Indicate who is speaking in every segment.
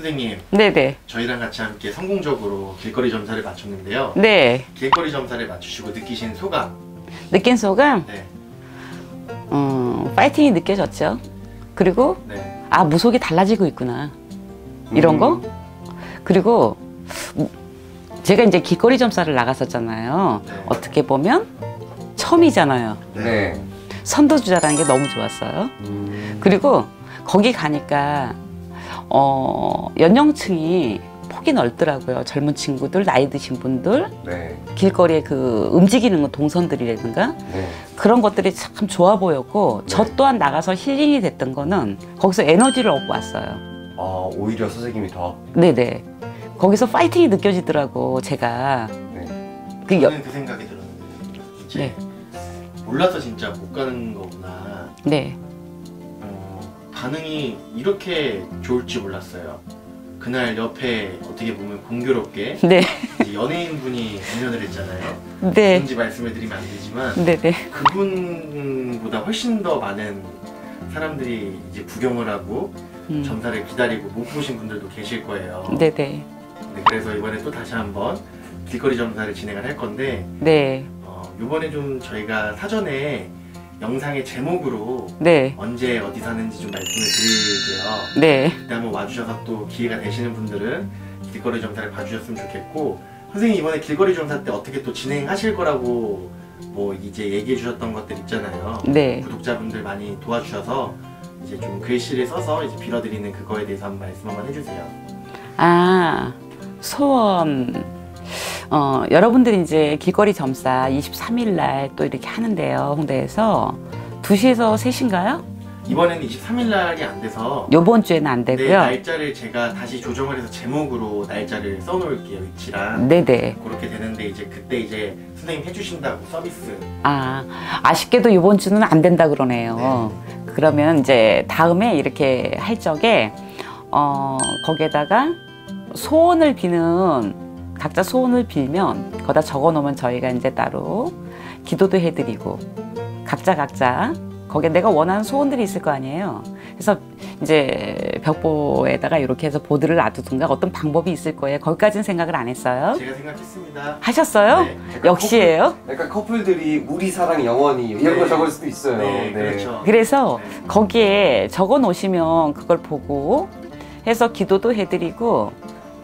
Speaker 1: 선생님,
Speaker 2: 네네.
Speaker 1: 저희랑 같이 함께 성공적으로 길거리 점사를 마쳤는데요.
Speaker 2: 네.
Speaker 1: 길거리 점사를 마치시고 느끼신 소감?
Speaker 2: 느낀 소감?
Speaker 1: 네.
Speaker 2: 파이팅이 느껴졌죠. 그리고
Speaker 1: 네.
Speaker 2: 아, 무속이 달라지고 있구나. 이런 거? 그리고 제가 이제 길거리 점사를 나갔었잖아요.
Speaker 1: 네.
Speaker 2: 어떻게 보면 처음이잖아요.
Speaker 1: 네.
Speaker 2: 선도주자라는 게 너무 좋았어요. 그리고 거기 가니까 연령층이 폭이 넓더라고요. 젊은 친구들, 나이 드신 분들,
Speaker 3: 네.
Speaker 2: 길거리에 그 움직이는 동선들이라든가
Speaker 3: 네.
Speaker 2: 그런 것들이 참 좋아 보였고, 저 또한 나가서 힐링이 됐던 거는 거기서 에너지를 얻고 왔어요.
Speaker 3: 아, 오히려 선생님이 더.
Speaker 2: 네네. 거기서 파이팅이 느껴지더라고, 제가.
Speaker 3: 네.
Speaker 1: 저는 그 생각이 들었는데 이제
Speaker 2: 네.
Speaker 1: 몰라서 진짜 못 가는 거구나.
Speaker 2: 네.
Speaker 1: 반응이 이렇게 좋을지 몰랐어요. 그날 옆에 어떻게 보면 공교롭게
Speaker 2: 네.
Speaker 1: 이제 연예인분이 공연을 했잖아요.
Speaker 2: 네.
Speaker 1: 누군지 말씀을 드리면 안 되지만
Speaker 2: 네네.
Speaker 1: 그분보다 훨씬 더 많은 사람들이 이제 구경을 하고 점사를 기다리고 못 보신 분들도 계실 거예요.
Speaker 2: 네네.
Speaker 1: 네, 그래서 이번에 또 다시 한번 길거리 점사를 진행을 할 건데,
Speaker 2: 네.
Speaker 1: 이번에 좀 저희가 사전에 영상의 제목으로
Speaker 2: 네.
Speaker 1: 언제 어디 사는지 좀 말씀을 드릴게요.
Speaker 2: 네.
Speaker 1: 그때 한번 와주셔서 또 기회가 되시는 분들은 길거리 점사를 봐주셨으면 좋겠고, 선생님 이번에 길거리 점사 때 어떻게 또 진행하실 거라고 뭐 이제 얘기해 주셨던 것들 있잖아요.
Speaker 2: 네.
Speaker 1: 구독자분들 많이 도와주셔서 이제 좀 글씨를 써서 이제 빌어드리는 그거에 대해서 한번 말씀 한번 해주세요.
Speaker 2: 아, 소원. 여러분들이 이제 길거리 점사 23일 날 또 이렇게 하는데요, 홍대에서 2시에서 3시인가요?
Speaker 1: 이번에는 23일 날이 안 돼서
Speaker 2: 요번 주에는 안
Speaker 1: 네,
Speaker 2: 되고요.
Speaker 1: 날짜를 제가 다시 조정을 해서 제목으로 날짜를 써놓을게요, 위치랑.
Speaker 2: 네네.
Speaker 1: 그렇게 되는데 이제 그때 이제 선생님 해주신다고 서비스.
Speaker 2: 아, 아쉽게도 요번 주는 안 된다 그러네요. 그러면 이제 다음에 이렇게 할 적에 거기에다가 소원을 비는, 각자 소원을 빌면 거기다 적어 놓으면 저희가 이제 따로 기도도 해드리고, 각자 거기에 내가 원하는 소원들이 있을 거 아니에요. 그래서 이제 벽보에다가 이렇게 해서 보드를 놔두든가 어떤 방법이 있을 거예요. 거기까지는 생각을 안 했어요.
Speaker 1: 제가 생각했습니다.
Speaker 2: 하셨어요?
Speaker 1: 네.
Speaker 2: 역시예요.
Speaker 3: 약간 커플들이 우리 사랑 영원히 이런 거 적을 수도 있어요.
Speaker 1: 네, 그렇죠.
Speaker 2: 그래서
Speaker 1: 네.
Speaker 2: 거기에 적어 놓으시면 그걸 보고 해서 기도도 해드리고,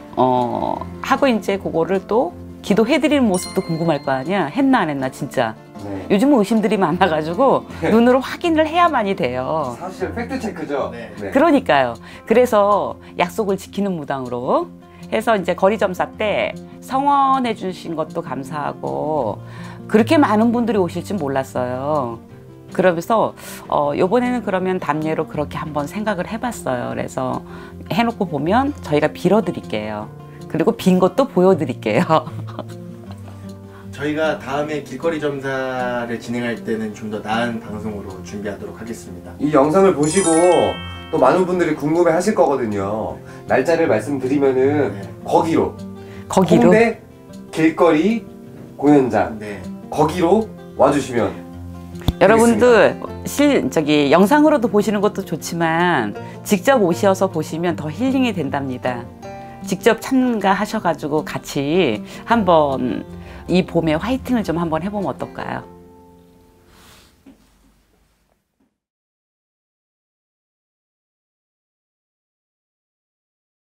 Speaker 2: 하고 이제 그거를 또 기도해드리는 모습도 궁금할 거 아니야. 했나 안 했나 진짜.
Speaker 3: 네.
Speaker 2: 요즘은 의심들이 많아가지고 눈으로 확인을 해야만이 돼요.
Speaker 3: 사실 팩트 체크죠.
Speaker 1: 네.
Speaker 3: 네.
Speaker 2: 그러니까요. 그래서 약속을 지키는 무당으로 해서 이제 거리 점사 때 성원해 주신 것도 감사하고, 그렇게 많은 분들이 오실 줄 몰랐어요. 그러면서 요번에는 그러면 답례로 그렇게 한번 생각을 해봤어요. 그래서 해놓고 보면 저희가 빌어드릴게요. 그리고 빈 것도 보여드릴게요.
Speaker 1: 저희가 다음에 길거리 점사를 진행할 때는 좀 더 나은 방송으로 준비하도록 하겠습니다.
Speaker 3: 이 영상을 보시고 또 많은 분들이 궁금해 하실 거거든요. 날짜를 말씀드리면은
Speaker 1: 네.
Speaker 3: 거기로
Speaker 2: 거기로.
Speaker 3: 홍대 길거리 공연장
Speaker 1: 네.
Speaker 3: 거기로 와주시면
Speaker 2: 여러분들 영상으로도 보시는 것도 좋지만 직접 오셔서 보시면 더 힐링이 된답니다. 직접 참가하셔가지고 같이 한번 이 봄에 화이팅을 좀 한번 해보면 어떨까요?